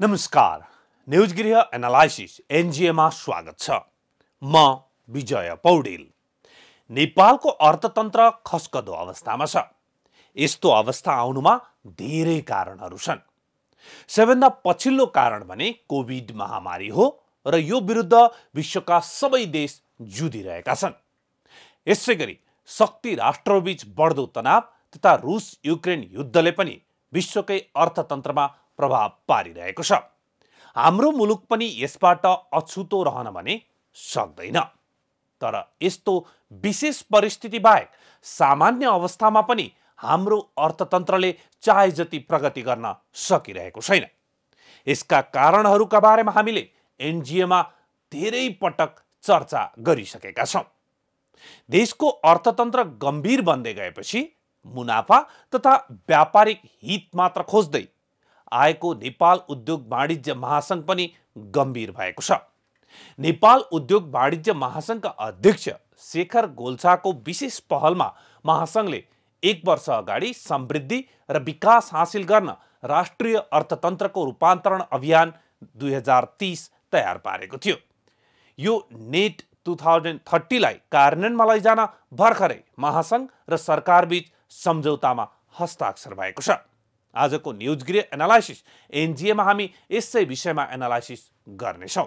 नमस्कार, न्यूज गृह एनालाइसिस एनजिएमा स्वागत छ। म विजय पौडेल। नेपालको अर्थतन्त्र खस्कदो अवस्थामा छ। यस्तो अवस्था आउनुमा धेरै कारणहरू छन्। सबैभन्दा पछिल्लो कारण भने कोभिड महामारी हो र यो विरुद्ध विश्वका सबै देश जुधिरहेका छन्। यसैगरी शक्ति राष्ट्रबीच बढ्दो तनाव तथा रुस युक्रेन युद्धले पनि विश्वकै अर्थतन्त्रमा प्रभाव पारिरहेको छ। हाम्रो मुलुक पनि यसबाट अछुतो रहन भने सक्दैन। तर यस्तो विशेष परिस्थिति बाहेक सामान्य अवस्थामा पनि हाम्रो अर्थतन्त्रले चाहे जति प्रगति गर्न सकिरहेको छैन। यसका कारणहरूका बारेमा हामीले एनजिएमा धेरै पटक चर्चा गरिसकेका छौं। देशको अर्थतन्त्र गम्भीर बन्दै गएपछि मुनाफा तथा व्यापारिक हित मात्र खोज्दै आएको नेपाल उद्योग वाणिज्य महासंघ पनि गम्भीर भएको छ। नेपाल उद्योग वाणिज्य महासंघका अध्यक्ष शेखर गोल्छाको विशेष पहलमा महासंघले 1 वर्ष अगाडि समृद्धि र विकास हासिल गर्न राष्ट्रिय अर्थतन्त्रको रूपान्तरण अभियान 2030 तयार पारेको थियो। यो नेट 2030 लाई कार्यान्वयनमा लैजान भर्खरै महासंघ र सरकारबीच सम्झौतामा हस्ताक्षर भएको छ। आजको न्यूज गृह एनालाइसिस एनजिएमा हामी यसै विषयमा एनालाइसिस गर्नेछौं।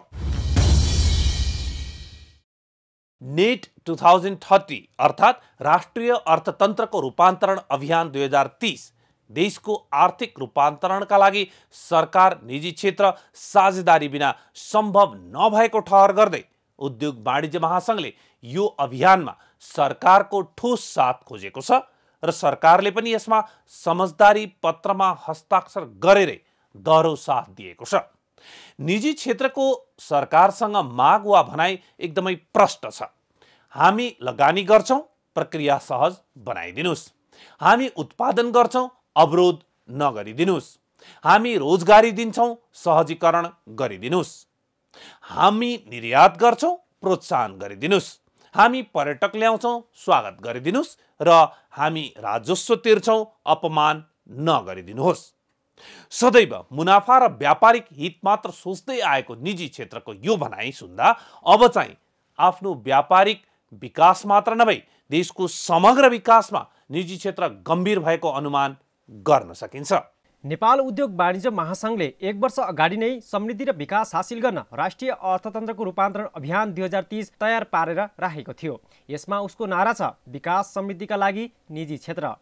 नेट 2030 अर्थात् राष्ट्रिय अर्थतन्त्रको रूपान्तरण अभियान 2030 देशको आर्थिक रूपान्तरणका लागि सरकार निजी क्षेत्र साझेदारी बिना सम्भव नभएको ठहर गर्दै उद्योग वाणिज्य महासंघले यो अभियानमा सरकारको ठोस साथ खोजेको छ र सरकारले पनि यसमा समझदारी पत्रमा हस्ताक्षर गरेरै दह्रो साथ दिएको छ। निजी क्षेत्रको सरकारसँग माग वा भनाई एकदमै प्रष्ट छ। हामी लगानी गर्छौं, प्रक्रिया सहज बनाइदिनुस्। हामी उत्पादन गर्छौं, अवरोध नगरिदिनुस्। हामी रोजगारी दिन्छौं, सहजीकरण गरिदिनुस्। हामी निर्यात गर्छौं, प्रोत्साहन गरिदिनुस्। हामी पर्यटक ल्याउँछौं, स्वागत गरिदिनुस् र हामी राजस्व तिर्छौं, अपमान नगरिदिनुहोस्। सदैव मुनाफा र व्यापारिक हित मात्र सोच्दै आएको निजी क्षेत्रको यो भनाइ सुन्दा अब चाहिँ आफ्नो व्यापारिक विकास मात्र नभई देशको समग्र विकासमा निजी क्षेत्र गम्भीर भएको अनुमान गर्न सकिन्छ। नेपाल उद्योग वाणिज्य महासंघले 1 वर्ष अगाडि नै समृद्धि र विकास हासिल गर्न राष्ट्रिय अर्थतन्त्रको रूपान्तरण अभियान 2030 तयार पारेर राखेको थियो। यसमा उसको नारा छ विकास समृद्धिका लागि निजी क्षेत्र।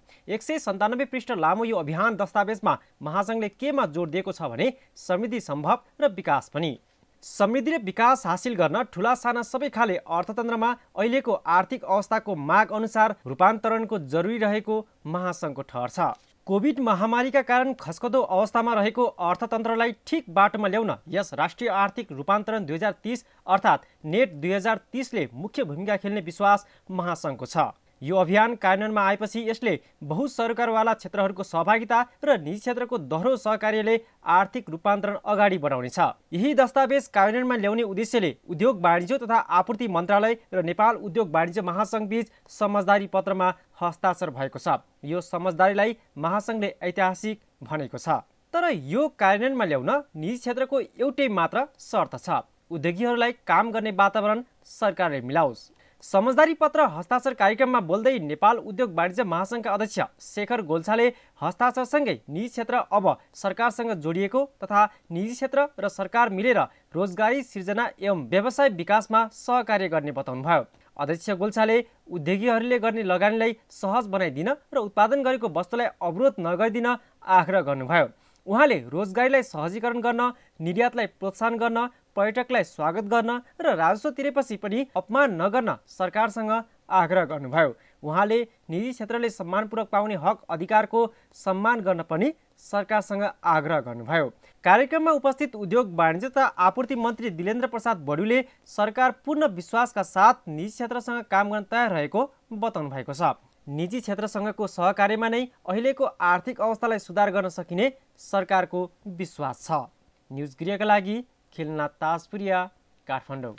197 पृष्ठ लामो यो अभियान दस्तावेजमा महासंघले केमा जोड दिएको छ भने समृद्धि सम्भव र विकास पनि। समृद्धि र विकास हासिल गर्न ठूला साना सबै खाले अर्थतन्त्रमा अहिलेको आर्थिक अवस्थाको माग अनुसार रूपान्तरणको जरुरी रहेको महासंघको ठहर छ। कोभिड महामारीका कारण खस्कदो अवस्थामा रहेको अर्थतन्त्रलाई ठिक बाटोमा ल्याउन यस राष्ट्रिय आर्थिक रूपान्तरण 2030 अर्थात् नेट 2030 ले मुख्य भूमिका खेल्ने विश्वास महासंघको छ। यो अभियान कार्यान्वयनमा आएपछि यसले बहु सरकारवाला क्षेत्रहरूको सहभागिता र निजी क्षेत्रको दोहोरो सहकार्यले आर्थिक रूपान्तरण अगाडि बढाउनेछ। यही दस्तावेज कार्यान्वयनमा ल्याउने उद्देश्यले उद्योग वाणिज्य तथा आपूर्ति मन्त्रालय र नेपाल उद्योग वाणिज्य महासंघ बीच समझदारी पत्रमा हस्ताक्षर भएको छ। यो समझदारीलाई महासंघले ऐतिहासिक भनेको छ। तर यो कार्यान्वयनमा ल्याउन निजी क्षेत्रको एउटै मात्र शर्त छ, उद्योगीहरूलाई काम गर्ने वातावरण सरकारले मिलाओस्। समझदारी पत्र हस्ताक्षर कार्यक्रममा बोल्दै नेपाल उद्योग वाणिज्य महासंघका अध्यक्ष शेखर गोल्छाले हस्ताक्षरसँगै निजी क्षेत्र अब सरकारसँग जोडिएको तथा निजी क्षेत्र र सरकार मिलेर रोजगारी सिर्जना एवं व्यवसाय विकासमा सहकार्य गर्ने बताउनुभयो। अध्यक्ष गोल्छाले उद्योगीहरूले गर्ने लगानीलाई सहज बनाइदिन र उत्पादन गरेको वस्तुलाई अवरोध नगरिदिन आग्रह गर्नुभयो। उहाँले रोजगारीलाई सहजीकरण गर्न, निर्यातलाई प्रोत्साहन गर्न, पर्यटकलाई स्वागत गर्न र राजस्व तिरेपछि पनि अपमान नगर्न सरकारसँग आग्रह गर्नुभयो। उहाँले निजी क्षेत्रले सम्मानपूर्वक पाउने हक अधिकारको सम्मान गर्न पनि सरकारसँग आग्रह गर्नुभयो। कार्यक्रममा उपस्थित उद्योग वाणिज्य तथा आपूर्ति मन्त्री दिलेन्द्र प्रसाद बडुले सरकार पूर्ण विश्वासका साथ निजी क्षेत्रसँग काम गर्न तयार रहेको बताउनु भएको छ। निजी क्षेत्रसँगको सहकार्यमा नै अहिलेको आर्थिक अवस्थालाई सुधार गर्न सकिने सरकारको विश्वास छ। न्यूज गृहका लागि खिलनाथ ताजपुरिया, काठमाडौँ।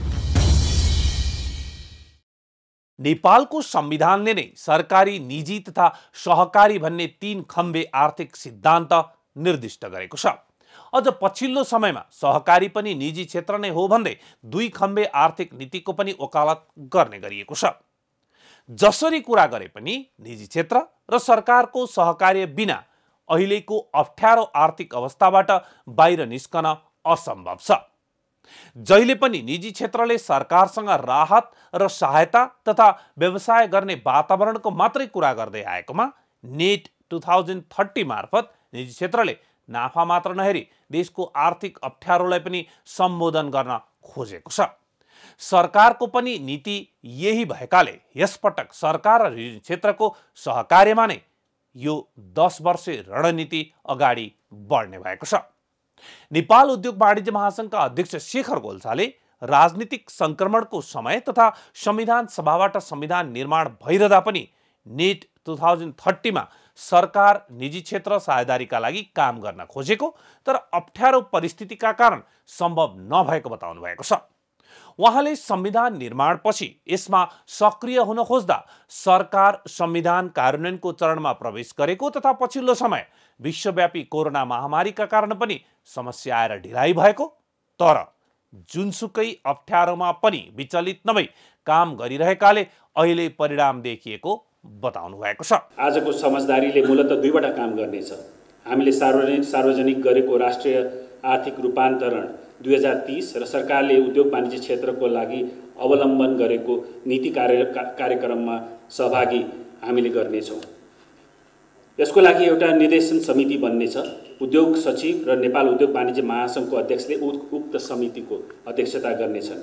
नेपालको संविधानले नै सरकारी, निजी तथा सहकारी भन्ने 3 खम्बे आर्थिक सिद्धान्त निर्दिष्ट गरेको छ। अझ पछिल्लो समयमा सहकारी पनि निजी क्षेत्र नै हो भन्दै दुई खम्बे आर्थिक नीतिको पनि वकालत गर्ने गरिएको छ। जसरी कुरा गरे पनि निजी क्षेत्र र सरकारको सहकार्य बिना अहिलेको अप्ठ्यारो आर्थिक अवस्थाबाट बाहिर निस्कन असम्भव छ। जहिले पनि निजी क्षेत्रले सरकारसँग राहत र सहायता तथा व्यवसाय गर्ने वातावरणको मात्रै कुरा गर्दै आएकोमा नेट 2030 मार्फत निजी क्षेत्रले नाफा मात्र नहेरी देशको आर्थिक अप्ठ्यारोलाई पनि सम्बोधन गर्न खोजेको छ। सरकारको पनि नीति यही भएकाले यसपटक सरकार र निजी क्षेत्रको सहकार्यमा नै यो 10 वर्षे रणनीति अगाडि बढ्ने भएको छ। नेपाल उद्योग वाणिज्य महासंघका अध्यक्ष शेखर गोल्छाले राजनीतिक संक्रमणको समय तथा संविधान सभाबाट संविधान निर्माण भइरहँदा पनि नेट 2030 मा सरकार निजी क्षेत्र साझेदारीका लागि काम गर्न खोजेको तर अप्ठ्यारो परिस्थितिका कारण सम्भव नभएको बताउनु भएको छ। उहाँले संविधान निर्माणपछि यसमा सक्रिय हुन खोज्दा सरकार संविधान कार्यान्वयनको चरणमा प्रवेश गरेको तथा पछिल्लो समय विश्वव्यापी कोरोना महामारीका कारण पनि समस्या आएर ढिलाइ भएको तर जुनसुकै अप्ठ्यारोमा पनि विचलित नभई काम गरिरहेकाले अहिले परिणाम देखिएको बताउनु भएको छ। आजको समझदारीले मूलतः दुईवटा काम गर्नेछ। हामीले सार्वजनिक गरेको राष्ट्रिय आर्थिक रूपान्तरण 2030 र सरकारले उद्योग वाणिज्य क्षेत्रको लागि अवलम्बन गरेको नीति कार्यक्रममा सहभागी हामीले गर्नेछौँ। यसको लागि एउटा निर्देशन समिति बन्नेछ। उद्योग सचिव र नेपाल उद्योग वाणिज्य महासंघको अध्यक्षले उक्त समितिको अध्यक्षता गर्नेछन्।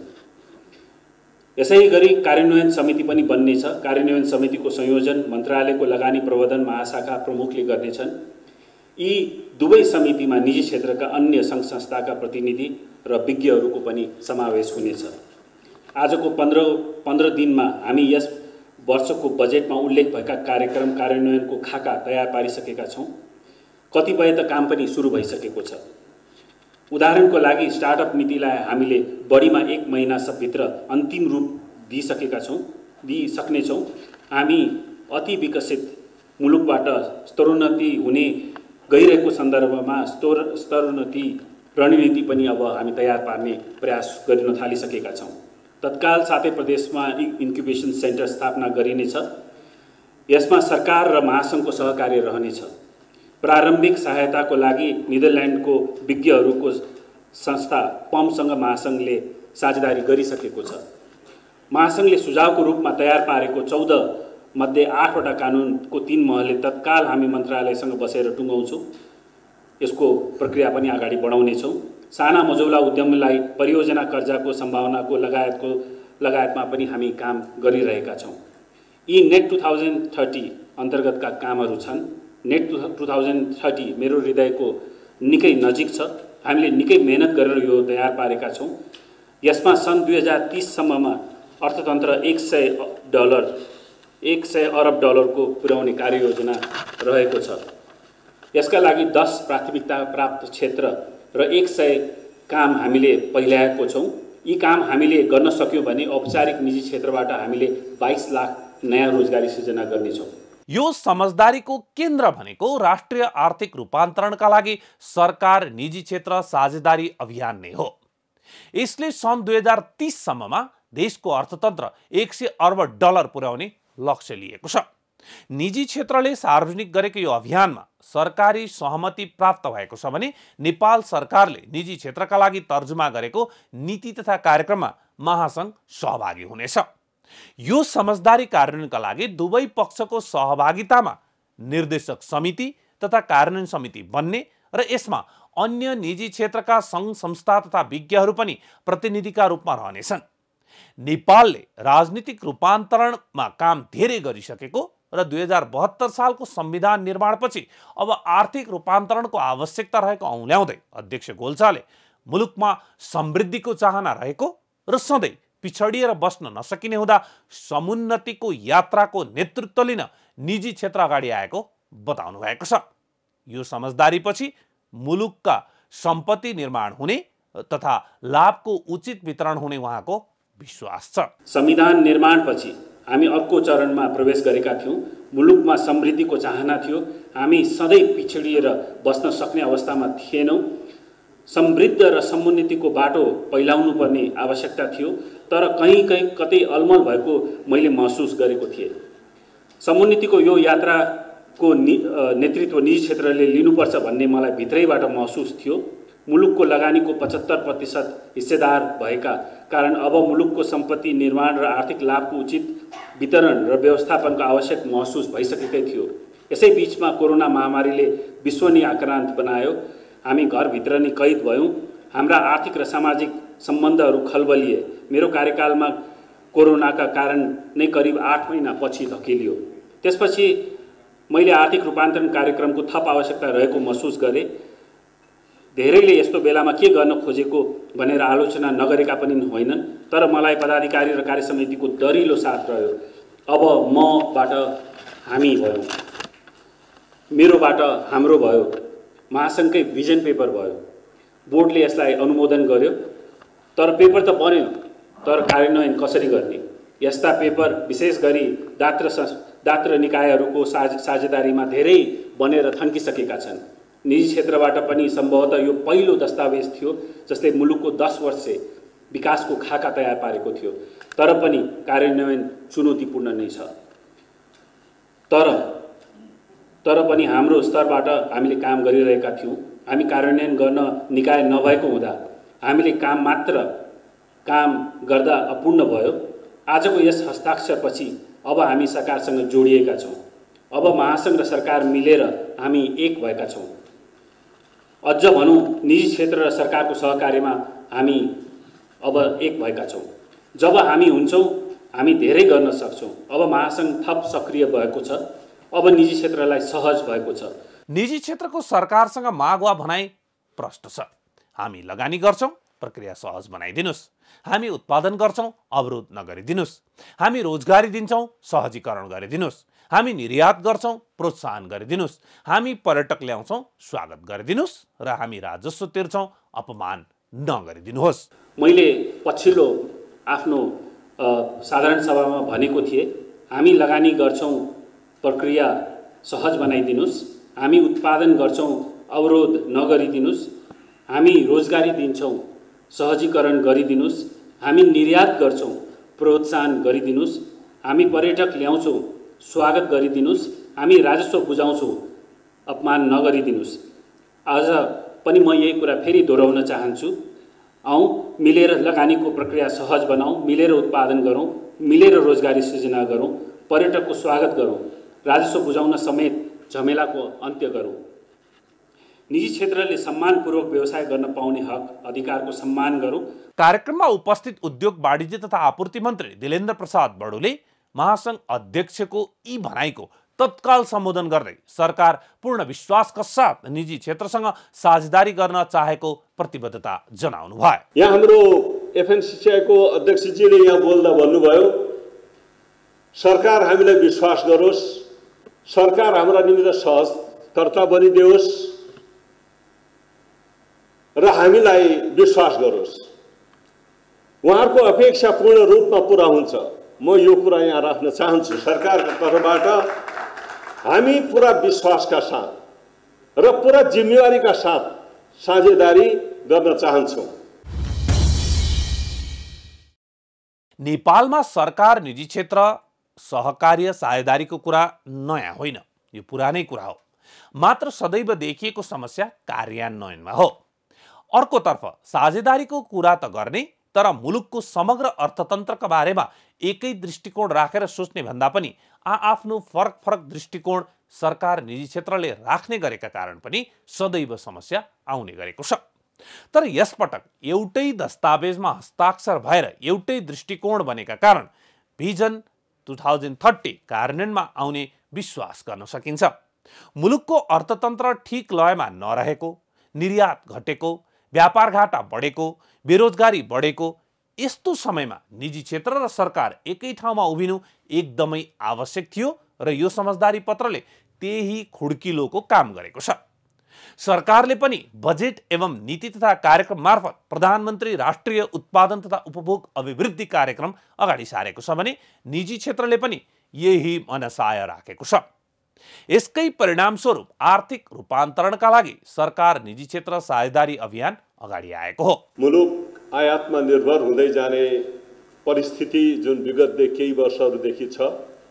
यसैगरी कार्यान्वयन समिति पनि बन्नेछ। कार्यान्वयन समितिको संयोजन मन्त्रालयको लगानी प्रबन्धन महाशाखा प्रमुखले गर्नेछन्। यी दुवै समितिमा निजी क्षेत्रका अन्य सङ्घ संस्थाका प्रतिनिधि र विज्ञहरूको पनि समावेश हुनेछ। आजको 15 दिनमा हामी यस वर्षको बजेटमा उल्लेख भएका कार्यक्रम कार्यान्वयनको खाका तयार पारिसकेका छौँ। कतिपय त काम पनि सुरु भइसकेको छ। उदाहरणको लागि स्टार्टअप नीतिलाई हामीले बढीमा 1 महिनाभित्र अन्तिम रूप दिइसक्नेछौँ। हामी अति विकसित मुलुकबाट स्तरोन्नति हुने गइरहेको सन्दर्भमा स्तरोन्नति रणनीति पनि अब हामी तयार पार्ने प्रयास गर्न थालिसकेका छौँ। तत्काल साथै प्रदेशमा इन्क्युबेसन सेन्टर स्थापना गरिनेछ। यसमा सरकार र महासंघको सहकार्य रहनेछ। प्रारम्भिक सहायताको लागि नेदरल्यान्डको विज्ञहरूको संस्था पमसँग महासंघले साझेदारी गरिसकेको छ। महासंघले सुझावको रूपमा तयार पारेको 14 मध्ये 8वटा कानुनको 3 महलले तत्काल हामी मन्त्रालयसँग बसेर टुङ्गाउँछौँ। यसको प्रक्रिया पनि अगाडि बढाउनेछौँ। साना मझौला उद्यमलाई परियोजना कर्जाको सम्भावनाको लगायतमा पनि हामी काम गरिरहेका छौँ। यी नेट 2030 अन्तर्गतका कामहरू छन्। नेट 2030 मेरो हृदयको निकै नजिक छ। हामीले निकै मेहनत गरेर यो तयार पारेका छौँ। यसमा सन् 2030 सम्ममा अर्थतन्त्र $100 अरब डलरको पुर्याउने कार्ययोजना रहेको छ। यसका लागि 10 प्राथमिकता प्राप्त क्षेत्र र 100 काम हामीले पहिल्याएको छौँ। यी काम हामीले गर्न सक्यौँ भने औपचारिक निजी क्षेत्रबाट हामीले 22 लाख नयाँ रोजगारी सृजना गर्नेछौँ। यो समझदारीको केन्द्र भनेको राष्ट्रिय आर्थिक रूपान्तरणका लागि सरकार निजी क्षेत्र साझेदारी अभियान नै हो। यसले सन् 2030 सम्ममा देशको अर्थतन्त्र $100 अरब डलर पुर्याउने लक्ष्य लिएको छ। निजी क्षेत्रले सार्वजनिक गरेको यो अभियानमा सरकारी सहमति प्राप्त भएको छ भने नेपाल सरकारले निजी क्षेत्रका लागि तर्जुमा गरेको नीति तथा कार्यक्रममा महासंघ सहभागी हुनेछ। यो समझदारी कार्यान्वयनका लागि दुवै पक्षको सहभागितामा निर्देशक समिति तथा कार्यान्वयन समिति बन्ने र यसमा अन्य निजी क्षेत्रका सङ्घ संस्था तथा विज्ञहरू पनि प्रतिनिधिका रूपमा रहनेछन्। नेपालले राजनीतिक रूपान्तरणमा काम धेरै गरिसकेको र 2072 सालको संविधान निर्माणपछि अब आर्थिक रूपान्तरणको आवश्यकता रहेको औल्याउँदै अध्यक्ष गोल्छाले मुलुकमा समृद्धिको चाहना रहेको र सधैँ पिछडिएर बस्न नसकिने हुँदा समुन्नतिको यात्राको नेतृत्व लिन निजी क्षेत्र अगाडि आएको बताउनु भएको छ। यो समझदारीपछि मुलुकका सम्पत्ति निर्माण हुने तथा लाभको उचित वितरण हुने उहाँको विश्वास छ। संविधान निर्माणपछि हामी अर्को चरणमा प्रवेश गरेका थियौँ। मुलुकमा समृद्धिको चाहना थियो। हामी सधैँ पिछडिएर बस्न सक्ने अवस्थामा थिएनौँ। समृद्ध र समुन्नतिको बाटो पहिलाउनु पर्ने आवश्यकता थियो, तर कहीँ कतै अलमल भएको मैले महसुस गरेको थिएँ। समुन्नतिको यो यात्राको नेतृत्व निजी क्षेत्रले लिनुपर्छ भन्ने मलाई भित्रैबाट महसुस थियो। मुलुकको लगानीको 75% हिस्सेदार भएका कारण अब मुलुकको सम्पत्ति निर्माण र आर्थिक लाभको उचित वितरण र व्यवस्थापनको आवश्यक महसुस भइसकेकै थियो। यसै बीचमा कोरोना महामारीले विश्व नै आक्रान्त बनायो। हामी घरभित्र नै कैद भयौँ। हाम्रा आर्थिक र सामाजिक सम्बन्धहरू खलबलिए। मेरो कार्यकालमा कोरोनाका कारण नै करिब 8 महिना पछि धकेलियो। त्यसपछि मैले आर्थिक रूपान्तरण कार्यक्रमको थप आवश्यकता रहेको महसुस गरेँ। धेरैले यस्तो बेलामा के गर्न खोजेको भनेर आलोचना नगरेका पनि होइनन्, तर मलाई पदाधिकारी र कार्यसमितिको दरिलो साथ रह्यो। अब मबाट हामी भयो, मेरोबाट हाम्रो भयो, महासङ्घकै भिजन पेपर भयो। बोर्डले यसलाई अनुमोदन गर्यो, तर पेपर त बन्यो, तर कार्यान्वयन कसरी गर्ने? यस्ता पेपर विशेष गरी दात्र निकायहरूको साझेदारीमा धेरै बनेर थन्किसकेका छन्। निजी क्षेत्रबाट पनि सम्भवतः यो पहिलो दस्तावेज थियो जसले मुलुकको 10 वर्षे विकासको खाका तयार पारेको थियो, तर पनि कार्यान्वयन चुनौतीपूर्ण नै छ। तर पनि हाम्रो स्तरबाट हामीले काम गरिरहेका थियौँ। हामी कार्यान्वयन गर्न निकाय नभएको हुँदा हामीले काम गर्दा अपूर्ण भयो। आजको यस हस्ताक्षरपछि अब हामी सरकारसँग जोडिएका छौँ। अब महासङ्घ र सरकार मिलेर हामी एक भएका छौँ। अझ भनौँ, निजी क्षेत्र र सरकारको सहकार्यमा हामी अब एक भएका छौँ। जब हामी हुन्छौँ, हामी धेरै गर्न सक्छौँ। अब महासङ्घ थप सक्रिय भएको छ। अब निजी क्षेत्रलाई सहज भएको छ। निजी क्षेत्रको सरकारसँग माग वा भनाइ प्रष्ट छ। हामी लगानी गर्छौँ, प्रक्रिया सहज बनाइदिनुस्। हामी उत्पादन गर्छौँ, अवरोध नगरिदिनुस्। हामी रोजगारी दिन्छौँ, सहजीकरण गरिदिनुस्। हामी निर्यात गर्छौँ, प्रोत्साहन गरिदिनुस्। हामी पर्यटक ल्याउँछौँ, स्वागत गरिदिनुस्। र हामी राजस्व तिर्छौँ, अपमान नगरिदिनुहोस्। मैले पछिल्लो आफ्नो साधारण सभामा भनेको थिएँ, हामी लगानी गर्छौँ, प्रक्रिया सहज बनाइदिनुस्। हामी उत्पादन गर्छौँ, अवरोध नगरिदिनुस्। हामी रोजगारी दिन्छौँ, सहजीकरण गरिदिनुस्। हामी निर्यात गर्छौँ, प्रोत्साहन गरिदिनुस्। हामी पर्यटक ल्याउँछौँ, स्वागत गरिदिनुस्। हामी राजस्व बुझाउँछौँ, अपमान नगरिदिनुस्। आज पनि म यही कुरा फेरि दोहोऱ्याउन चाहन्छु। आउँ, मिलेर लगानीको प्रक्रिया सहज बनाऊँ, मिलेर उत्पादन गरौँ, मिलेर रोजगारी सृजना गरौँ, पर्यटकको स्वागत गरौँ, राजस्व बुझाउन समेत झमेलाको अन्त्य गरौँ। निजी क्षेत्रले सम्मानपूर्वक व्यवसाय गर्न पाउने हक अधिकारको सम्मान गरौँ। कार्यक्रममा उपस्थित उद्योग वाणिज्य तथा आपूर्ति मन्त्री दिलेन्द्र प्रसाद बडुले महासङ्घ अध्यक्षको यी भनाइको तत्काल सम्बोधन गर्दै सरकार पूर्ण विश्वासका साथ निजी क्षेत्रसँग साझेदारी गर्न चाहेको प्रतिबद्धता जनाउनु भयो। यहाँ हाम्रो एफएनसिसिआईको अध्यक्षजीले यहाँ बोल्दा भन्नुभयो, सरकार हामीलाई विश्वास गरोस्, सरकार हाम्रा निमित्त सहजकर्ता बनिदियोस् र हामीलाई विश्वास गरोस्। उहाँहरूको अपेक्षा पूर्ण रूपमा पुरा हुन्छ। म यो कुरा यहाँ राख्न चाहन्छु। सरकारको तर्फबाट हामी पुरा विश्वासका साथ र पुरा जिम्मेवारीका साथ साझेदारी गर्न चाहन्छौँ। नेपालमा सरकार निजी क्षेत्र सहकार्य साझेदारीको कुरा नयाँ होइन, यो पुरानै कुरा हो। मात्र सदैव देखिएको समस्या कार्यान्वयनमा हो। अर्कोतर्फ साझेदारीको कुरा त गर्ने, तर मुलुकको समग्र अर्थतन्त्रका बारेमा एकै दृष्टिकोण राखेर सोच्ने भन्दा पनि आफ्नो फरक दृष्टिकोण सरकार निजी क्षेत्रले राख्ने गरेका कारण पनि सदैव समस्या आउने गरेको छ। तर यसपटक एउटै दस्तावेजमा हस्ताक्षर भएर एउटै दृष्टिकोण बनेका कारण भिजन 2030 कार्यान्वयनमा आउने विश्वास गर्न सकिन्छ। मुलुकको अर्थतन्त्र ठिक लयमा नरहेको, निर्यात घटेको, व्यापार घाटा बढेको, बेरोजगारी बढेको यस्तो समयमा निजी क्षेत्र र सरकार एकै ठाउँमा उभिनु एकदमै आवश्यक थियो र यो समझदारी पत्रले त्यही खुड्किलोको काम गरेको छ। सरकारले पनि बजेट एवं नीति तथा कार्यक्रम मार्फत प्रधानमन्त्री राष्ट्रिय उत्पादन तथा उपभोग अभिवृद्धि कार्यक्रम अगाडि सारेको छ भने निजी क्षेत्रले पनि यही मनसाय राखेको छ। यसकै परिणामस्वरूप आर्थिक रूपान्तरणका लागि सरकार निजी क्षेत्र साझेदारी अभियान अगाडि आएको हो। मुलुक आयातमा निर्भर हुँदै जाने परिस्थिति जुन विगत केही वर्षहरूदेखि छ,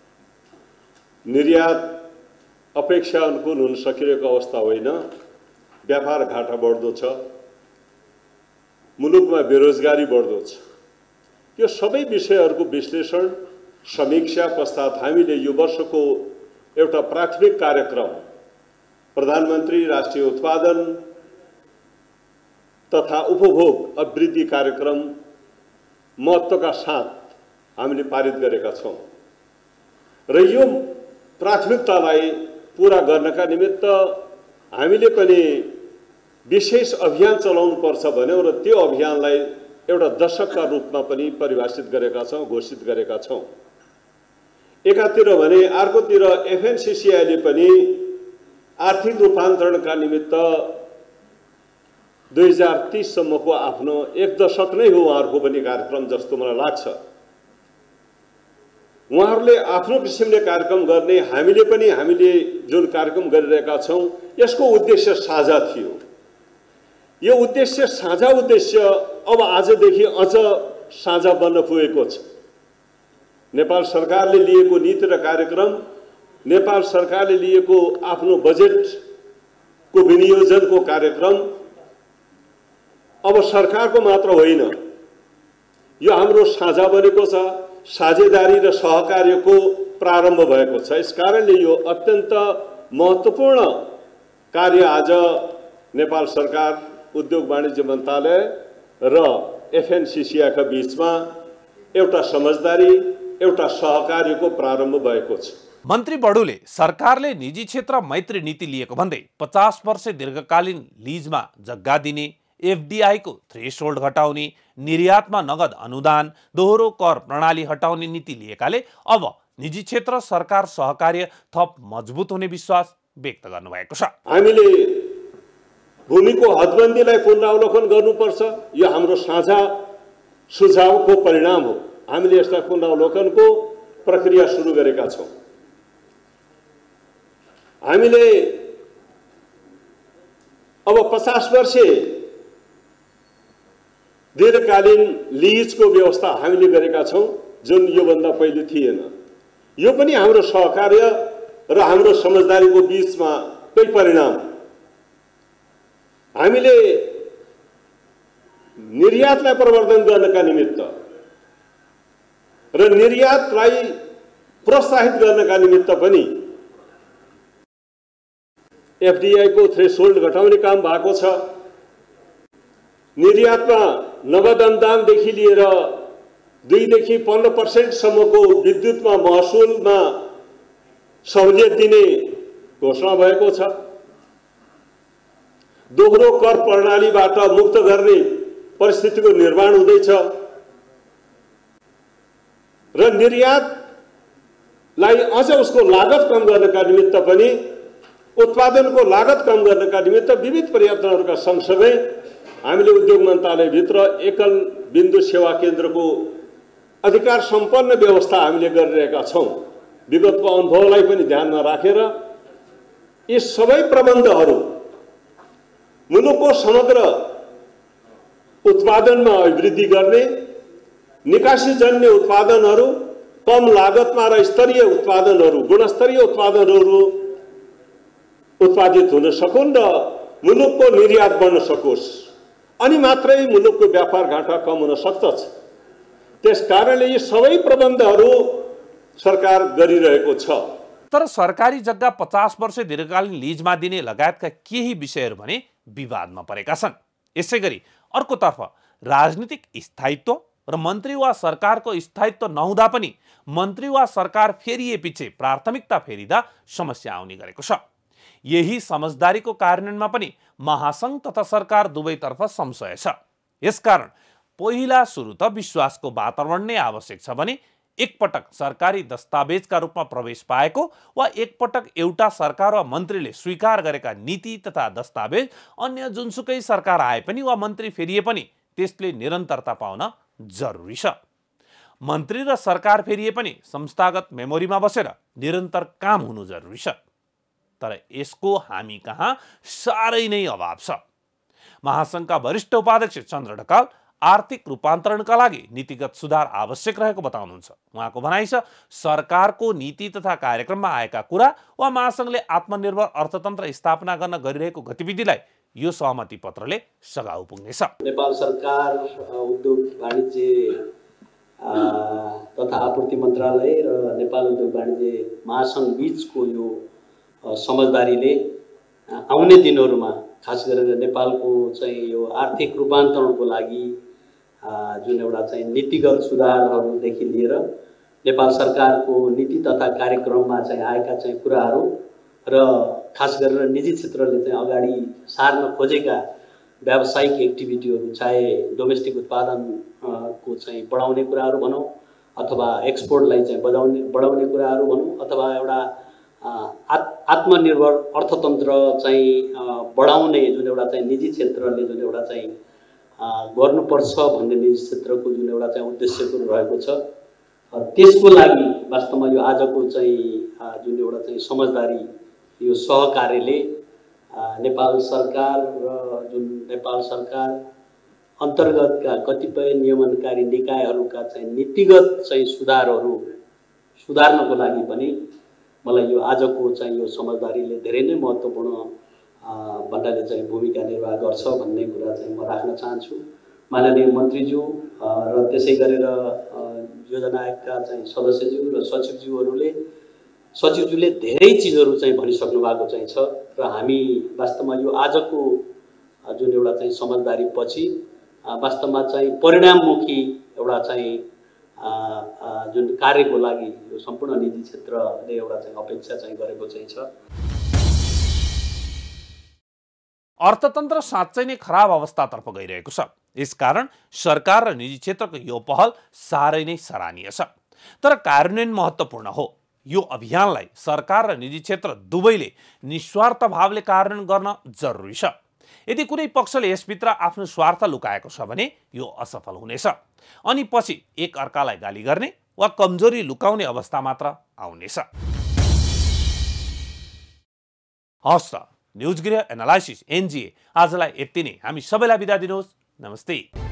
निर्यात अपेक्षा अनुकूल हुन सकिरहेको अवस्था होइन, व्यापार घाटा बढ्दो छ, मुलुकमा बेरोजगारी बढ्दो छ। यो सबै विषयहरूको विश्लेषण समीक्षा पश्चात हामीले यो वर्षको एउटा प्राथमिक कार्यक्रम प्रधानमन्त्री राष्ट्रिय उत्पादन तथा उपभोग अभिवृद्धि कार्यक्रम महत्त्वका साथ हामीले पारित गरेका छौँ र यो प्राथमिकतालाई पूरा गर्नका निमित्त हामीले पनि विशेष अभियान चलाउनु पर्छ भन्यौँ र त्यो अभियानलाई एउटा दशकका रूपमा पनि परिभाषित गरेका छौँ, घोषित गरेका छौँ। एकातिर भने अर्कोतिर एफएनसीसीआईले पनि आर्थिक रूपान्तरणका निमित्त 2030 सम्मको आफ्नो एक दशक नै हो उहाँहरूको पनि कार्यक्रम जस्तो मलाई लाग्छ। उहाँहरूले आफ्नो किसिमले कार्यक्रम गर्ने, हामीले जुन कार्यक्रम गरिरहेका छौँ यसको उद्देश्य साझा थियो। यो उद्देश्य साझा उद्देश्य अब आजदेखि अझ साझा बन्न पुगेको छ। नेपाल सरकारले लिएको नीति र कार्यक्रम, नेपाल सरकारले लिएको आफ्नो बजेटको विनियोजनको कार्यक्रम अब सरकारको मात्र होइन, यो हाम्रो साझा बनेको छ, साझेदारी र सहकार्यको प्रारम्भ भएको छ। यसकारणले यो अत्यन्त महत्त्वपूर्ण कार्य आज नेपाल सरकार, उद्योग वाणिज्य मन्त्रालय र एफएनसीसीआईका बीचमा एउटा समझदारी, एउटा सहकार्यको प्रारम्भ भएको छ। मन्त्री बडुले सरकारले निजी क्षेत्र मैत्री नीति लिएको भन्दै 50 वर्ष दीर्घकालीन लिजमा जग्गा दिने, एफडीआई को थ्रेशोल्ड घटाउने, निर्यातमा नगद अनुदान, दोहोरो कर प्रणाली हटाउने नीति लिएकाले अब निजी क्षेत्र सरकार सहकार्य थप मजबुत हुने विश्वास व्यक्त गर्नुभएको छ। हामीले भूमिको हदबन्दीलाई पुनरावलोकन गर्नुपर्छ। यो हाम्रो साझा सुझावको परिणाम हो। हामीले यसलाई पुनरावलोकनको प्रक्रिया सुरु गरेका छौँ। हामीले अब 50 वर्षे दीर्घकालीन लिजको व्यवस्था हामीले गरेका छौँ, जुन योभन्दा पहिले थिएन। यो पनि हाम्रो सहकार्य र हाम्रो समझदारीको बीचमा कै परिणाम। हामीले निर्यातलाई प्रवर्धन गर्नका निमित्त र निर्यातलाई प्रोत्साहित गर्नका निमित्त पनि एफडीआई को थ्रेशोल्ड घटाउने काम भएको छ। निर्यातमा नगद अनुदानदेखि लिएर 2 देखि 15% सम्मको विद्युतमा महसुलमा सहुलियत दिने घोषणा भएको छ। दोहोरो कर प्रणालीबाट मुक्त गर्ने परिस्थितिको निर्माण हुँदैछ र निर्यातलाई अझ उसको लागत कम गर्नका निमित्त पनि, उत्पादनको लागत कम गर्नका निमित्त विविध प्रयत्नहरूका सँगसँगै हामीले उद्योग मन्त्रालयभित्र एकल बिन्दु सेवा केन्द्रको अधिकार सम्पन्न व्यवस्था हामीले गरिरहेका छौँ। विगतको अनुभवलाई पनि ध्यानमा राखेर यी सबै प्रबन्धहरू मुलुकको समग्र उत्पादनमा अभिवृद्धि गर्ने, निकासीजन्य उत्पादनहरू, कम लागतमा र स्तरीय उत्पादनहरू, गुणस्तरीय उत्पादनहरू उत्पादित हुन सकुन् र मुलुकको निर्यात बढ्न सकोस्, अनि मात्रै मुलुकको व्यापार घाटा कम हुन सक्दछ। त्यसकारणले यी सबै प्रबन्धहरू सरकार गरिरहेको छ। तर सरकारी जग्गा 50 वर्ष दीर्घकालीन लिजमा दिने लगायतका केही विषयहरू भने विवादमा परेका छन्। यसैगरी अर्कोतर्फ राजनीतिक स्थायित्व र मन्त्री वा सरकारको स्थायित्व नहुँदा पनि मन्त्री वा सरकार फेरिएपछि प्राथमिकता फेरिँदा समस्या आउने गरेको छ। यही समझदारीको कार्यान्वयनमा पनि महासंघ तथा सरकार दुवैतर्फ संशय छ। यसकारण पहिला सुरु त विश्वासको वातावरण नै आवश्यक छ भने एकपटक सरकारी दस्तावेजका रूपमा प्रवेश पाएको वा एकपटक एउटा सरकार वा मन्त्रीले स्वीकार गरेका नीति तथा दस्तावेज अन्य जुनसुकै सरकार आए पनि वा मन्त्री फेरिए पनि त्यसले निरन्तरता पाउन जरुरी छ। मन्त्री र सरकार फेरिए पनि संस्थागत मेमोरीमा बसेर निरन्तर काम हुनु जरुरी छ। तर यसको हामी कहाँ साह्रै नै अभाव छ। महासंघका वरिष्ठ उपाध्यक्ष चन्द्र ढकाल आर्थिक रूपान्तरणका लागि नीतिगत सुधार आवश्यक रहेको बताउनुहुन्छ। उहाँको भनाइ छ सरकारको नीति तथा कार्यक्रममा आएका कुरा वा महासंघले आत्मनिर्भर अर्थतन्त्र स्थापना गर्न गरिरहेको गतिविधिलाई यो सहमति पत्रले सघाउ पुग्नेछ। नेपाल सरकार उद्योग वाणिज्य तथा आपूर्ति मन्त्रालय र नेपाल उद्योग वाणिज्य महासंघ बीचको यो समझदारीले आउने दिनहरूमा खास गरेर नेपालको चाहिँ यो आर्थिक रूपान्तरणको लागि जुन एउटा चाहिँ नीतिगत सुधारहरूदेखि लिएर नेपाल सरकारको नीति तथा कार्यक्रममा चाहिँ आएका चाहिँ कुराहरू र खास गरेर निजी क्षेत्रले चाहिँ अगाडि सार्न खोजेका व्यावसायिक एक्टिभिटीहरू चाहे डोमेस्टिक उत्पादन को चाहिँ बढाउने कुराहरू भनौँ अथवा एक्सपोर्टलाई चाहिँ बढाउने कुराहरू भनौँ अथवा एउटा आत्मनिर्भर अर्थतन्त्र चाहिँ बढाउने जुन एउटा चाहिँ निजी क्षेत्रले जुन एउटा चाहिँ गर्नुपर्छ भन्ने निजी क्षेत्रको जुन एउटा चाहिँ उद्देश्यको रहेको छ त्यसको लागि वास्तवमा यो आजको चाहिँ जुन एउटा चाहिँ समझदारी यो सहकार्यले नेपाल सरकार र जुन नेपाल सरकार अन्तर्गतका कतिपय नियमनकारी निकायहरूका चाहिँ नीतिगत चाहिँ सुधार्नको लागि पनि मलाई यो आजको चाहिँ यो समझदारीले धेरै नै महत्त्वपूर्ण भन्नाले चाहिँ भूमिका निर्वाह गर्छ भन्ने कुरा चाहिँ म राख्न चाहन्छु। माननीय मन्त्रीज्यू र त्यसै गरेर योजना आयोगका चाहिँ सदस्यज्यू र सचिवज्यूले धेरै चिजहरू चाहिँ भनिसक्नु भएको चाहिँ छ र हामी वास्तवमा यो आजको जुन एउटा चाहिँ समझदारी पछि वास्तवमा चाहिँ परिणाममुखी एउटा चाहिँ जुन कार्यको लागि यो सम्पूर्ण निजी क्षेत्रले एउटा चाहिँ अपेक्षा चाहिँ गरेको चाहिँ छ। अर्थतन्त्र साँच्चै नै खराब अवस्थातर्फ गइरहेको छ। यसकारण सरकार र निजी क्षेत्रको यो पहल साह्रै नै सराहनीय छ। तर कार्यान्वयन महत्त्वपूर्ण हो। यो अभियानलाई सरकार र निजी क्षेत्र दुवैले निस्वार्थ भावले कार्यान्वयन गर्न जरुरी छ। यदि कुनै पक्षले यसभित्र आफ्नो स्वार्थ लुकाएको छ भने यो असफल हुनेछ अनि पछि एक अर्कालाई गाली गर्ने वा कमजोरी लुकाउने अवस्था मात्र आउनेछ। हस् त, न्युज गृह एनालाइसिस एनजिए आजलाई यति नै। हामी सबैलाई बिदा दिनुहोस्। नमस्ते।